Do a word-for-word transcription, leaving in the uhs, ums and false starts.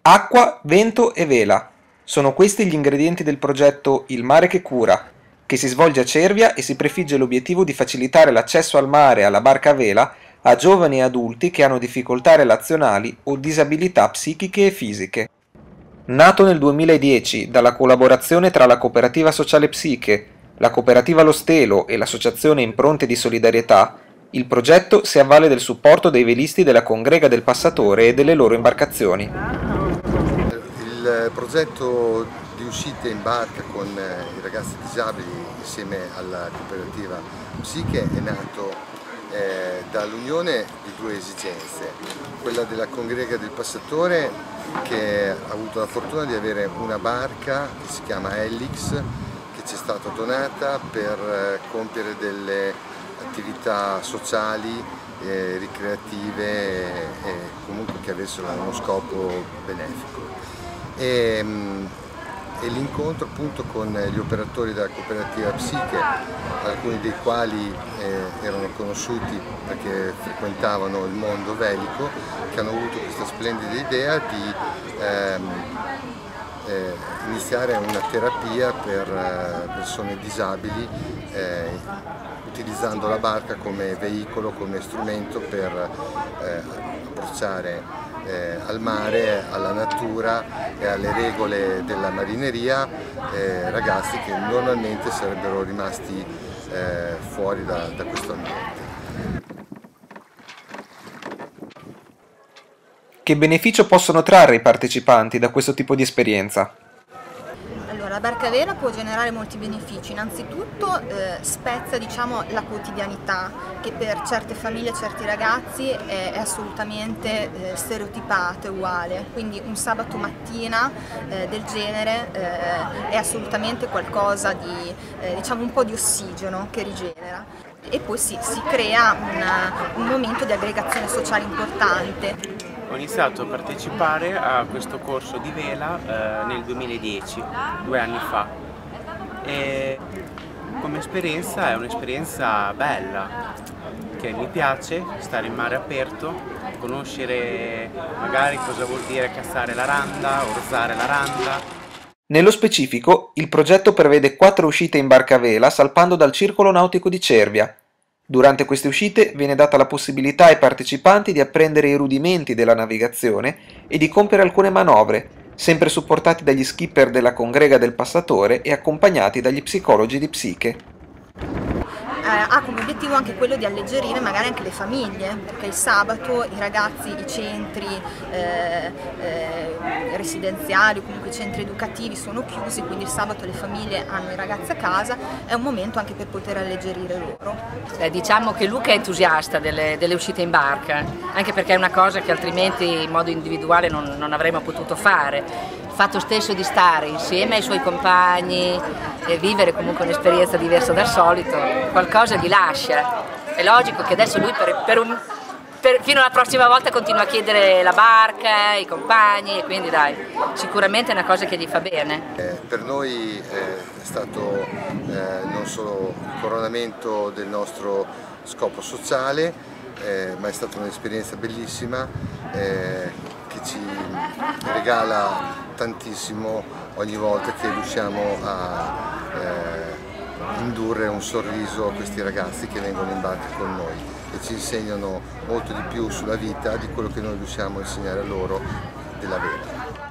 Acqua, vento e vela. Sono questi gli ingredienti del progetto Il mare che cura, che si svolge a Cervia e si prefigge l'obiettivo di facilitare l'accesso al mare e alla barca a vela a giovani e adulti che hanno difficoltà relazionali o disabilità psichiche e fisiche. Nato nel duemiladieci dalla collaborazione tra la Cooperativa Sociale Psiche, la Cooperativa Lo Stelo e l'Associazione Impronte di Solidarietà, il progetto si avvale del supporto dei velisti della Congrega del Passatore e delle loro imbarcazioni. Il progetto di uscite in barca con i ragazzi disabili insieme alla cooperativa Psiche è nato eh, dall'unione di due esigenze, quella della Congrega del Passatore, che ha avuto la fortuna di avere una barca che si chiama Helix, che ci è stata donata per compiere delle attività sociali, eh, ricreative e comunque che avessero uno scopo benefico. E, e l'incontro appunto con gli operatori della cooperativa Psiche, alcuni dei quali eh, erano conosciuti perché frequentavano il mondo velico, che hanno avuto questa splendida idea di ehm, eh, iniziare una terapia per eh, persone disabili eh, utilizzando la barca come veicolo, come strumento per eh, approcciare Eh, al mare, alla natura e alle regole della marineria, eh, ragazzi che normalmente sarebbero rimasti eh, fuori da, da questo ambiente. Che beneficio possono trarre i partecipanti da questo tipo di esperienza? La barca a vela può generare molti benefici. Innanzitutto eh, spezza, diciamo, la quotidianità, che per certe famiglie, certi ragazzi è, è assolutamente eh, stereotipata, uguale. Quindi un sabato mattina eh, del genere eh, è assolutamente qualcosa di, eh, diciamo, un po' di ossigeno che rigenera. E poi si, si crea una, un momento di aggregazione sociale importante. Ho iniziato a partecipare a questo corso di vela eh, nel duemiladieci, due anni fa, e come esperienza è un'esperienza bella, che mi piace stare in mare aperto, conoscere magari cosa vuol dire cazzare la randa, orzare la randa. Nello specifico, il progetto prevede quattro uscite in barca a vela salpando dal Circolo Nautico di Cervia. Durante queste uscite viene data la possibilità ai partecipanti di apprendere i rudimenti della navigazione e di compiere alcune manovre, sempre supportati dagli skipper della Congrega del Passatore e accompagnati dagli psicologi di Psiche. Ha come obiettivo anche quello di alleggerire magari anche le famiglie, perché il sabato i ragazzi, i centri eh, eh, residenziali o comunque i centri educativi sono chiusi, quindi il sabato le famiglie hanno i ragazzi a casa, è un momento anche per poter alleggerire loro. Eh, diciamo che Luca è entusiasta delle, delle uscite in barca, anche perché è una cosa che altrimenti in modo individuale non, non avremmo potuto fare. Il fatto stesso di stare insieme ai suoi compagni e vivere comunque un'esperienza diversa dal solito, qualcosa gli lascia. È logico che adesso lui per, per un, per, fino alla prossima volta continua a chiedere la barca, i compagni, e quindi dai, sicuramente è una cosa che gli fa bene. Eh, per noi eh, è stato eh, non solo il coronamento del nostro scopo sociale, eh, ma è stata un'esperienza bellissima eh, che ci regala tantissimo ogni volta che riusciamo a eh, indurre un sorriso a questi ragazzi che vengono in barca con noi e ci insegnano molto di più sulla vita di quello che noi riusciamo a insegnare a loro della vela.